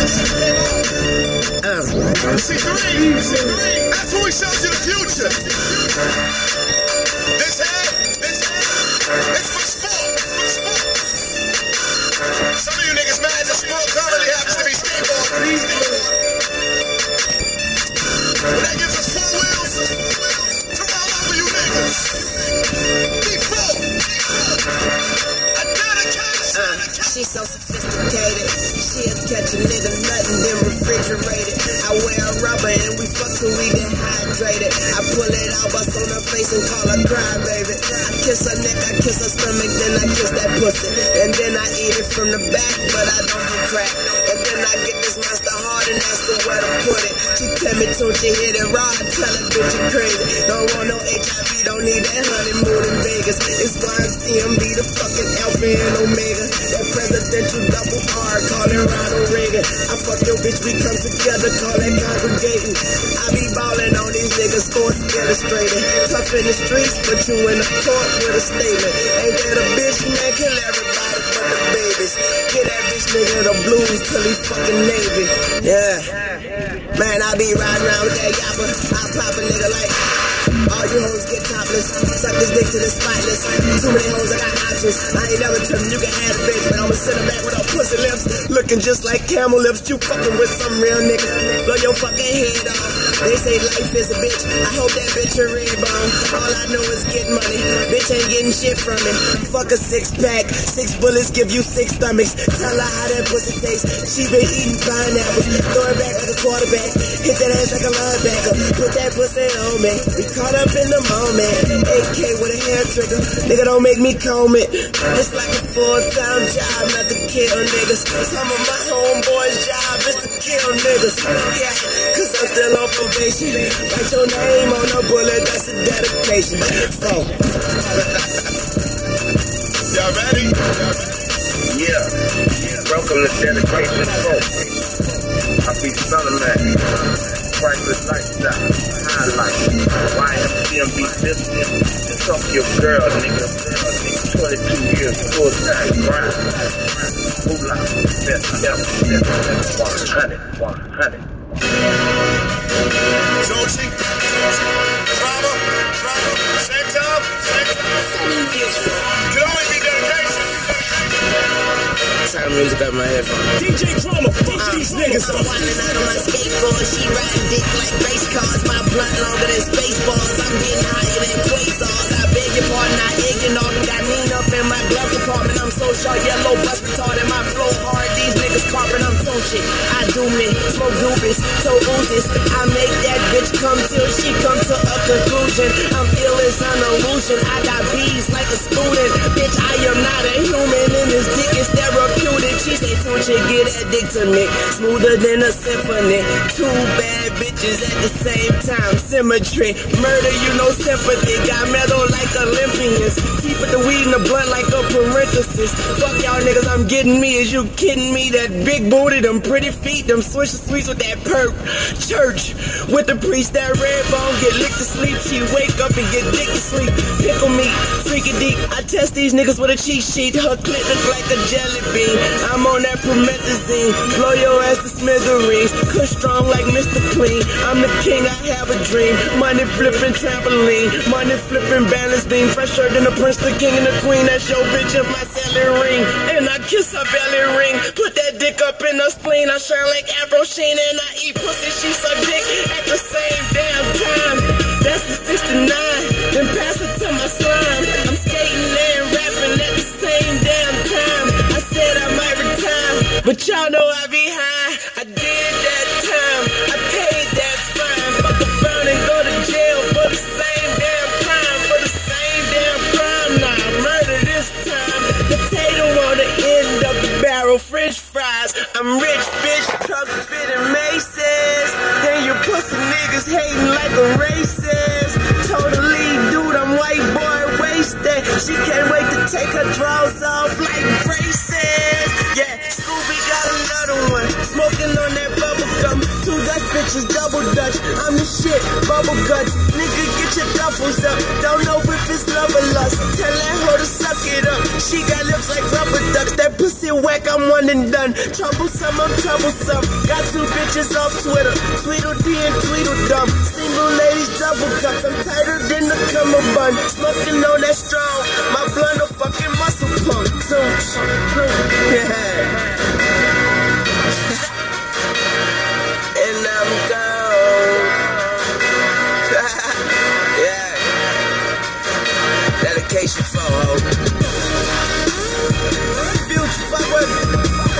C3, that's who he shows you the future. This head, it's for sport. Some of you niggas mad that sport currently happens to be skateboarding. But that gives us 4 wheels to roll over you niggas. D4, a dedication. She's so sophisticated. She'll catch a nigga nothing then refrigerated. I wear a rubber and we fuck till we get hydrated. I pull it out, bust on her face and call her cry, baby. I kiss her neck, I kiss her stomach, then I kiss that pussy. And then I eat it from the back, but I don't do crack. And then I get this monster hard and ask her where to put it. She tell me, don't you hit it raw? I tell her, bitch, you crazy. Don't want no HIV, don't need that honeymoon in Vegas. It's YMCMB, the fucking Alpha and Omega. That presidential double R, call it Ronald Reagan. I fuck your bitch, we come together, call that congregating. I be ballin' on these niggas, sports illustrated. Tough in the streets, but you in the court with a statement. Ain't that a bitch, man? Kill everybody but the babies. Get that bitch nigga the blues till he fucking Navy. Yeah. Man, I be riding around with that yapper. I pop a nigga like all you hoes get topless. Suck this dick to the spotless. Too many hoes, I got options. I ain't never tripping, you can have a bitch, but I'ma send her back with her pussy lips. Looking just like camel lips. You fucking with some real nigga. Blow your fucking head off. They say life is a bitch. I hope that bitch a red bone. All I know is get money. Bitch ain't getting shit from me. Fuck a 6-pack. 6 bullets give you 6 stomachs. Tell her how that pussy tastes. She been eating pineapples. Throw it back like a quarterback. Hit that ass like a linebacker. Put that pussy on me. We caught up in the moment. AK with a hair trigger. Nigga, don't make me comb it. It's like a full-time job not to kill niggas. Some of my homeboys' job is to kill niggas. Yeah, cause I'm still on probation. Write your name on a bullet, that's a dedication. So y'all ready? Yeah. Welcome to Dedication 4. I be Son Man. Priceless lifestyle. Highlight. YMCMB business. Fuck your girl, nigga. 22 years full-time grind. Moolah. Best ever. 100. Jochi, drama, same time. Can only be dedication. turn the music up in my headphones. DJ Drama, fuck these niggas up. I'm winding out on my skateboard, she riding dick like race cars. My blunt longer than Spaceballs. I'm getting higher than Quasars. I beg your pardon, I ignore them. Got mean up in my glove compartment. I'm so sharp, yellow bus retarded. My flow hard, these niggas carping. I'm tone shit. I do me, smoke doobies, so oozes. I make that bitch come till she come to a conclusion. I'm ill as an illusion. I got bees like a student. Bitch, I am not a human, and this dick is therapeutic. She say, don't you get that dick to me? Smoother than a symphony. Two bad bitches at the same time. Symmetry, murder, you know sympathy. Got metal like Olympians. Teeth with the weed and the blunt like a parenthesis. Fuck y'all niggas, I'm getting me. Is you kidding me? That big booty, them pretty feet, them swisher sweets with that perk. Church with the priest, that red bone get licked to sleep. She wake up and get dick to sleep. Pickle meat, freaky deep. I test these niggas with a cheat sheet. Her clit look like a jelly bean. I'm on that promethazine. Blow your ass to smithereens. Kush strong like Mr. Clean. I'm the king, I have a dream. Money flipping trampoline. Money flipping balance beam. Fresher than the prince, the king, and the queen. That's your bitch of my selling ring. And I kiss her belly ring. Put that dick up in her spleen. I shine like Afro Sheen. And I eat pussy, she suck dick at the same damn time. That's the 69. Then pass it to my slime. I'm skating and rapping at the same damn time. I said I might retire, but y'all know I be high. I did that time. I paid that fine. Fuck around and go to jail for the same damn crime. For the same damn crime. Nah, murder this time. Potato on the end of the barrel. French fries. I'm rich, bitch. Truck fitting Macy's. Then you pussy niggas hating like a racist. Totally, dude, I'm white boy wasted. She can't wait to take her drawers off like braces. Yeah, Scooby got another one. Smoking on that bubble gum. 2 Dutch bitches, double Dutch. I'm the shit, bubble guts. Nigga, get your duffels up. Don't know if it's love or lust. Tell that hoe to suck it up. She got lips like rubber ducks. That pussy pussy whack, I'm one and done. Troublesome, I'm troublesome. Got 2 bitches off Twitter, Tweedledee and Tweedledum. Single ladies, double cups, I'm tighter than the cummerbund. Smoking on that strong, my blunt a fucking muscle pump. Yeah. And I'm gone. Yeah. Dedication for ho. Future, fuck with me.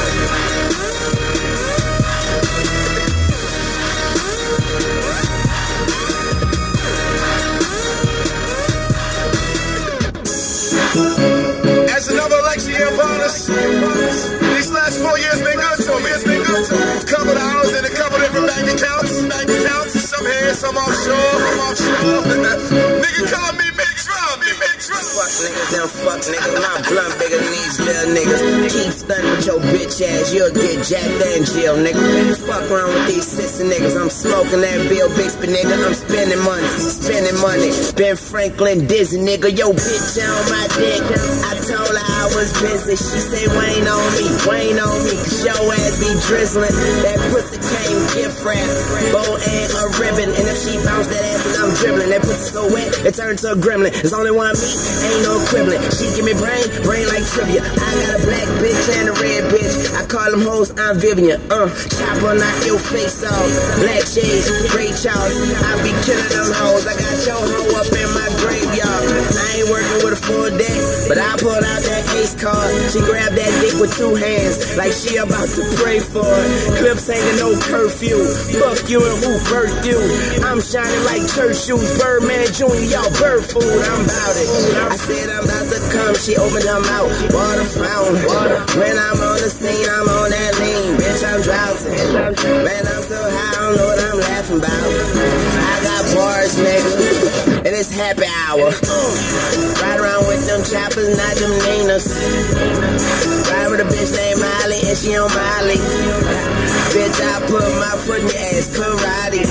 As another election year upon us, these last 4 years been good to me. It's been good to me. A couple of hours in a couple different bank accounts. Some here, some offshore. Nigga call me Big Drum. Fuck niggas, them fuck niggas. My blunt bigger than these little niggas. Keep stunning with your bitch ass, you'll get jacked and jail, nigga. Fuck around with these sissy niggas. I'm smoking that Bill Bixby, nigga. I'm spending money. Ben Franklin dizzy, nigga. Yo, bitch on my dick. I told her I was busy. She say, Wayne on me. Cause your ass be drizzling. That pussy came gift wrap, bow and a ribbon. And if she bounce that ass, then I'm dribbling. That pussy so wet, it turned to a gremlin. There's only one me, ain't no equivalent. She give me brain like trivia. I got a black bitch and a red bitch. I call them hoes, I'm Vivian. Chopper, knock your face off. Black shades, Ray Charles. I be killing them hoes. I got your hoe up in my graveyard. I ain't working with a full deck, but I pulled out that ace card. She grabbed that dick with 2 hands, like she about to pray for it. Clips hanging, no curfew. Fuck you and who birthed you. I'm shining like church shoes. Birdman Jr., y'all bird food. I'm about it. I said I'm about to come. She opened her mouth. Water fountain. When I'm on the scene, I'm on that lean. Bitch, I'm drowsy. Man, I'm so high, I don't know what I'm laughing about. I got bars, nigga, and it's happy hour. Ride around with them choppers, not them Ninas. Ride with a bitch named Miley, and she on Miley. Bitch, I put my foot in your ass, karate.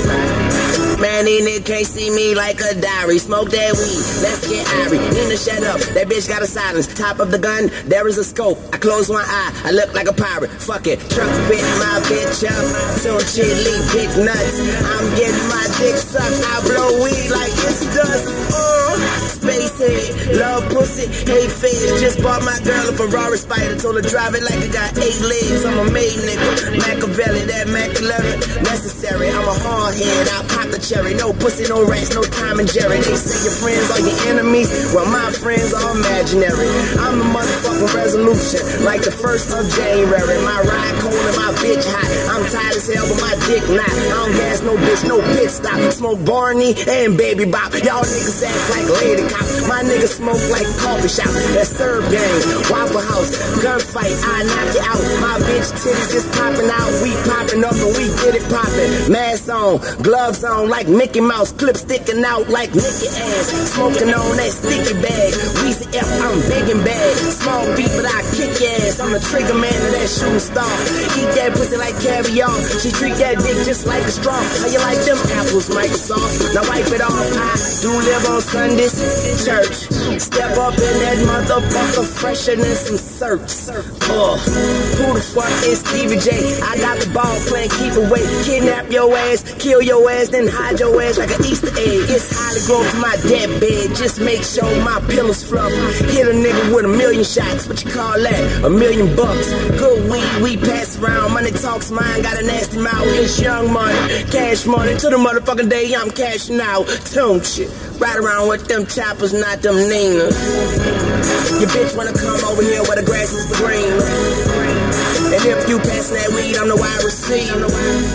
Man, these niggas can't see me like a diary. Smoke that weed, let's get irie. Nina, shut up, that bitch got a silence. Top of the gun, there is a scope. I close one eye, I look like a pirate. Fuck it, truck bit my bitch up. Soon chili, big nuts. I'm getting my dick sucked. I blow weed like it's dust. Space head, love pussy, hate face. Just bought my girl a Ferrari Spider. Told her drive it like it got 8 legs. I'm a maid nigga, Machiavelli, that Mac 11 necessary. I'm a hard head, I pop the cherry. No pussy, no rats, no Tom and Jerry. They say your friends are your enemies, well my friends are imaginary. I'm the motherfucking resolution, like the 1st of January. My ride cold and my bitch hot. I'm tired as hell, but my dick not. I don't gas no bitch, no pit stop. Smoke Barney and Baby Bop. Y'all niggas act like lady cops. My niggas smoke like coffee shop. That serve game, Waffle House, gunfight, I knock you out. My bitch titties is popping out. We popping up and we get it popping. Mask on, gloves on like Mickey Mouse. Clip sticking out like Mickey ass. Smoking on that sticky bag. Weezy F, I'm big and bad. Small beat, but I kick ass. I'm the trigger man of that shooting star. Eat that pussy like caviar. She treat that dick just like a straw. How you like them apples, Microsoft? Now wipe it off. I do live on Sundays. Church. Step up in that motherfucker fresher than some certs. Who the fuck is Stevie J? I got the ball playing keep away. Kidnap your ass, kill your ass, then hide your ass like an Easter egg. It's highly grown to my deathbed. Just make sure my pillows fluff. Hit a nigga with 1,000,000 shots. What you call that? $1,000,000. Good weed, we pass around. Money talks, mine got a nasty mouth. It's young money, cash money. To the motherfucking day I'm cashing out. Don't you? Ride around with them choppers, not them Ninas. Your bitch wanna come over here where the grass is green. And if you passing that weed, I'm the wide receiver.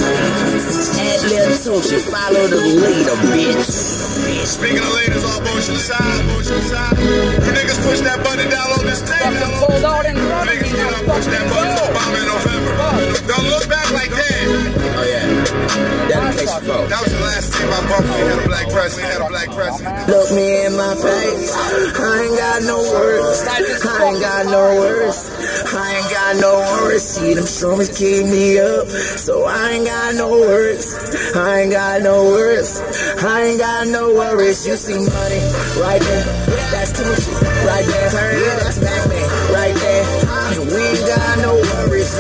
Add little Tunchi, follow the leader, bitch. Speaking of ladies, all bullshit aside. You niggas push that button down on this table. Niggas get up, push that button for Obama in November. Don't look back like that. Oh yeah, dedication for. That was the last time I bumped me. Had a black president. Look me in my face. I ain't got no words. I ain't got no words. I ain't got no words. See them swimmers keep me up, so I ain't got no words. I ain't got no words. I ain't got no worries. You see money right there. That's Tunchi right there. Turn it, that's Batman right there. We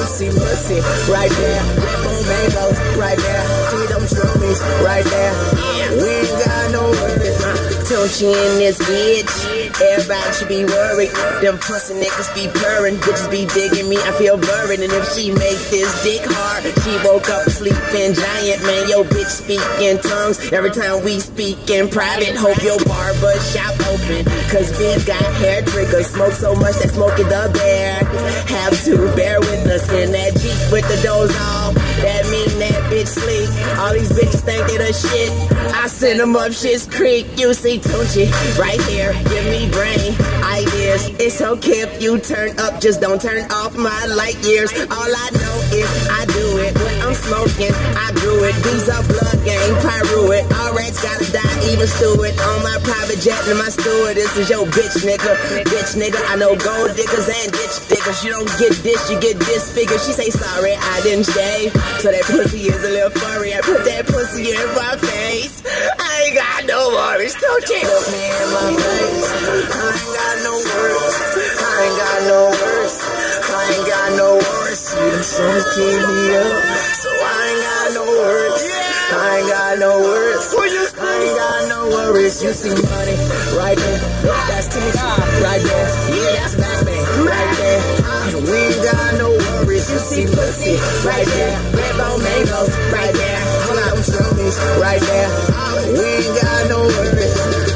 see pussy right there. Red bone mangoes right there. See them shroomies right there. We ain't got no worries. Tunchi in this bitch. Everybody should be worried. Them pussy niggas be purring. Bitches be digging me, I feel buried. And if she make this dick hard, she woke up sleeping giant. Man, yo bitch speak in tongues every time we speak in private. Hope your barber shop open, cause bitch got hair triggers. Smoke so much that smoking the bear. Have to bear with us in that Jeep with the doors off. That mean that bitch sleep. All these bitches think they the shit. I send them up Shit's Creek. You see Tunchi right here. Give me brain ideas. It's okay if you turn up, just don't turn off my light years. All I know is I do it. When I'm smoking, I grew it. These are blood gang, pyro it. All rats gotta die, even Stewart. On my private jet and my steward. This is your bitch nigga. Bitch nigga, I know gold diggers and ditch diggers. You don't get this, you get disfigured. She say sorry, I didn't shave. So that pussy is a little furry. I put that pussy in my face. I ain't got no worries. Don't you look me in my face. I ain't got no worries. I ain't got no worries. I ain't got no worries. See them songs keep me up, so I ain't got no worries. I ain't got no worries. I ain't got no worries. You see money right there. That's T-Top right there. Yeah, that's Batman right there. We ain't got no worries. You see pussy right there. Red bone mangoes right there. Hold on, shroomies right there. We ain't got no worries.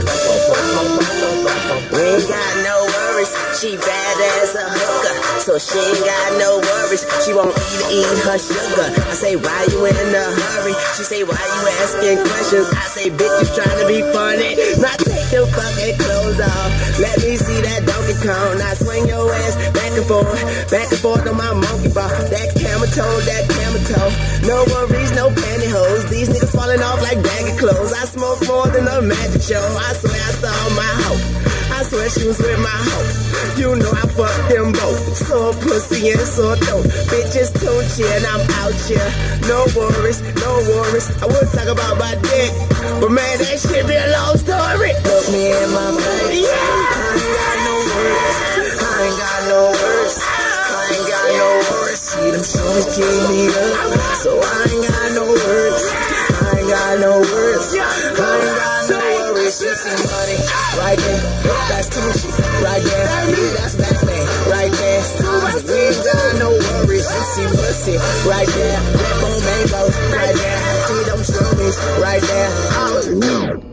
We ain't got no worries. She bad as a hooker, so she ain't got no worries. She won't eat her sugar. I say, why you in a hurry? She say, why you asking questions? I say, bitch, you trying to be funny. Now take your fucking clothes off. Let me see that Donkey Kong. Now swing your ass back and forth on my monkey bar. That camel toe. No worries, no pantyhose. These niggas falling off like baggy clothes. I smoke more than a magic show. I swear I saw my hoe. I swear she was with my hoe. You know I fucked them both. So pussy and so dope. Bitches Tunchi and I'm out here. No worries, no worries. I would talk about my dick, but man, that shit be a long story. Look me in my face. Yeah. I ain't got no worries. I ain't got no worries. I ain't got no worries. See them songs keep me up, so I ain't got no worries. I ain't got no worries. I ain't got no worries. You see money right there. That's Tunchi right there. Yeah, that's Batman right there. We ain't got no worries. You see pussy right there. Red bone mangoes right there. See them shroomies right there.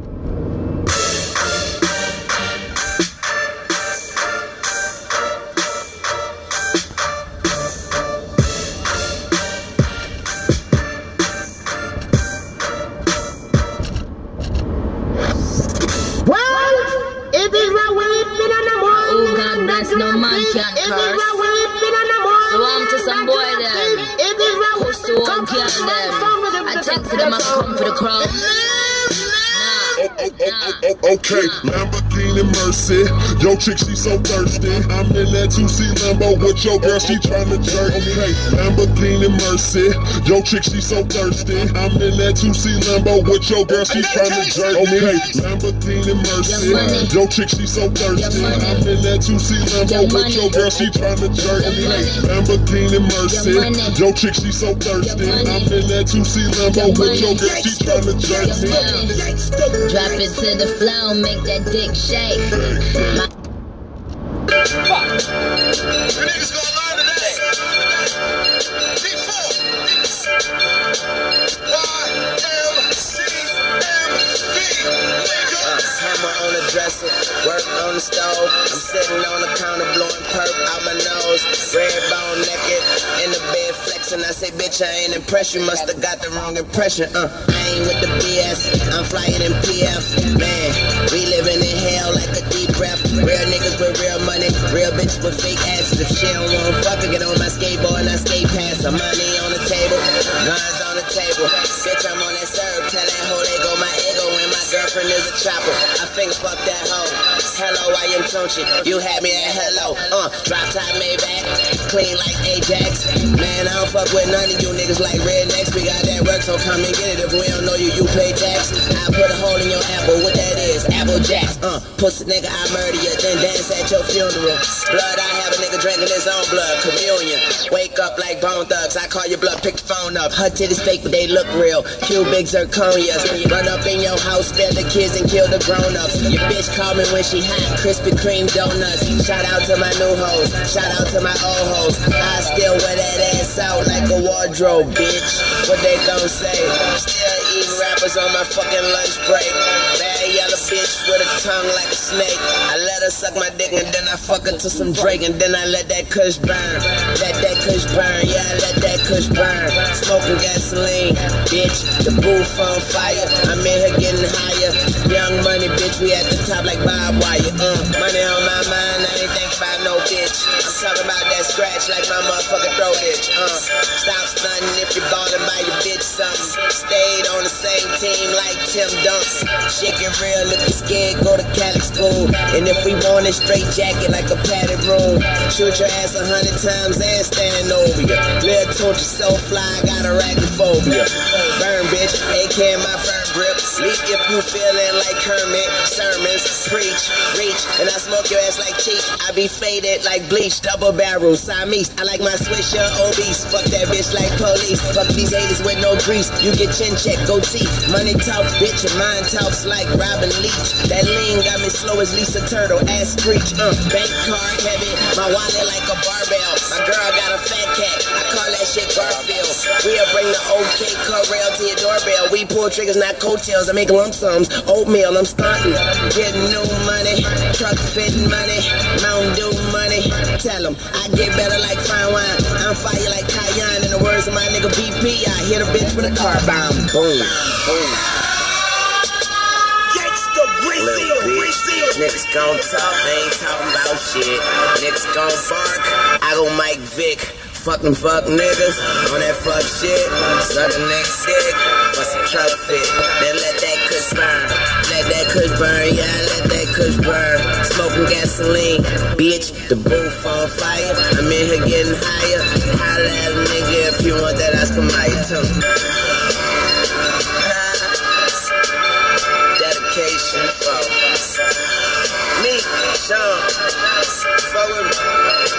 No man can curse. So I'm to some boy them. Pussy won't kill them. I take for them, I come for the crown. Okay, Lamborghini Mercy. Yo chick, she so thirsty. I'm in that 2C Lambo with your girl, she tryna jerk. Okay, Lamborghini Mercy. Yo chick, she so thirsty. I'm in that 2C Lambo with your girl, she tryna jerk. Okay, Lamborghini Mercy. Yo chick, she so thirsty. I'm in that 2C Lambo with your girl, she tryna jerk. Okay, Lamborghini Mercy. Yo chick, she so thirsty. I'm in that 2C Lambo with your girl, she tryna jerk. Drop it to the floor, make that dick shake. You niggas gonna learn today. D4. Hammer on the dresser, work on the stove. I'm sitting on the counter blowing perp out my nose. Red bone naked in the bed flexing. I say, bitch, I ain't impressed. You must have got the wrong impression. I ain't with the BS. I'm flying in PF. Man, we living in hell like a deep breath. Real niggas with real money, real bitches with fake asses. If she don't want fuck, I get on my skateboard and I skate past. Some money on the table, guns on the table. Bitch, I'm on that serve. Tell that hoe they go my ego when my girlfriend is a chopper. I think fuck that hoe. Hello, I am Tunchi. You had me at hello. Drop top Maybach, clean like Ajax. Man, I don't fuck with none of you niggas like rednecks. We got that work, so come and get it. If we don't know you, you pay tax. I put a hole in your apple. What that is? Apple Jacks. Pussy nigga, I murder you, then dance at your funeral. Blood, I have a nigga nigga drinking his own blood, communion. Wake up like Bone Thugs, I call your bluff, pick the phone up. Her titties fake, but they look real. Cubic zirconias. Run up in your house, spare the kids and kill the grown-ups. Your bitch call me when she hot, Krispy Kreme donuts. Shout out to my new hoes, shout out to my old hoes. I still wear that ass out like a wardrobe, bitch. What they gon' say? Still eating rappers on my fucking lunch break. Bad yellow bitch with a tongue like a snake. I let her suck my dick and then I fuck her to some Drake. And then I let that kush burn. Let that kush burn, yeah, I let that kush burn. Smoking gasoline, bitch, the booth on fire. I'm in here getting higher. Young money, bitch, we at the top like barbed wire. Money on my mind, I ain't think about no bitch. I'm talking about that scratch like my motherfucking throat itch. Stop stunting if you ballin' by your bitch something. Stayed on the same team like Tim Duncan. Shit get real if you scared, go to Catholic school. And if we want a straight jacket like a padded room, shoot your ass 100 times and stand over ya. Little torch so fly, got arachnophobia. Burn, bitch, AK in my firm grip. Leak if you feeling like Kermit. Sermons, preach, reach, and I smoke your ass like cheap. I be faded like bleach, double barrel, Siamese. I like my swisher obese. Fuck that bitch like police. Fuck these haters with no grease. You get chin check, goatee. Money talks, bitch, and mine talks like Robin Leach. That lean got me slow as Lisa Turtle, ass screech. Bank card heavy, my wallet like a barbell. My girl got a fat cat, I call that shit Garfield. We'll bring the OK Corral to your doorbell. We pull triggers, not coattails. I make lump sums, oatmeal, I'm stunting. Getting new money, truck fitting money, Mountain Dew money. Tell them, I get better like fine wine. I'm fire like Cayenne. In the words of my nigga BP, I hit a bitch with a car bomb. Boom, boom. Niggas gon' talk, they ain't talking about shit. Niggas gon' bark, I go Mike Vick. Fucking fuck niggas on that fuck shit. Suck a nigga's dick, bust a truck fit. Then let that kush burn. Let that kush burn, yeah, let that kush burn. Smoking gasoline, bitch, the booth on fire. I'm in here getting higher. Holla at a nigga if you want that ice come out your tongue. Dedication for me, Sean, fuck with me.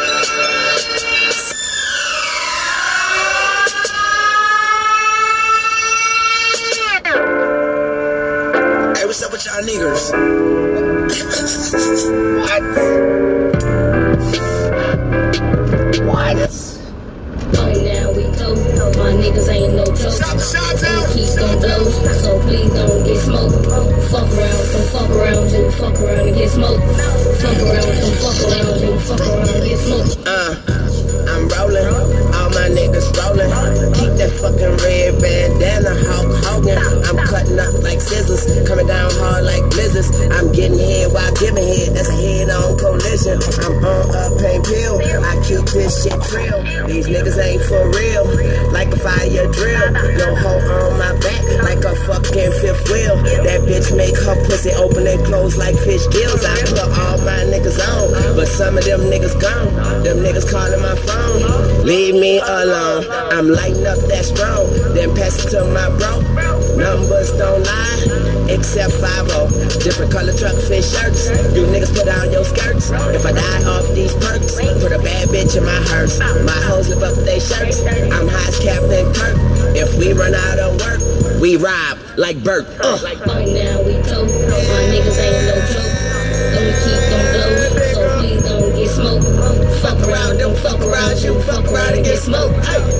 Hey, what's up with y'all niggers? What? Now we go. My niggas ain't no joke. We keep them blows, so please don't get smoked. Fuck around, don't fuck around, you fuck around and get smoked. Fuck around, don't fuck around, you fuck around and get smoked. I'm rolling, all my niggas rolling. Keep that fucking red bandana, Hulk Hogan. I'm cutting up like scissors, coming down hard like blizzards. I'm getting head while giving head, that's a head-on collision. I'm on a pain pill, I keep this shit trill. These niggas ain't for real, like a fire drill. Yo ho on my back, like a fucking fifth wheel. That bitch make her pussy open and close like fish gills. I put all my niggas on, but some of them niggas gone. Them niggas calling my phone. Leave me alone, I'm lighting up that strong. Then pass it to my bro. Numbers don't lie, except 5-0. Different color truck fit shirts. You niggas put on your skirts. If I die off these perks, put a bad bitch in my hearse. My hoes live up their shirts. I'm high as Captain Kirk. If we run out of work, we rob like Burt. Like now we go. My niggas ain't no joke. Don't keep them blows, so please don't get smoked. Fuck around, don't fuck around, you fuck around and get smoked.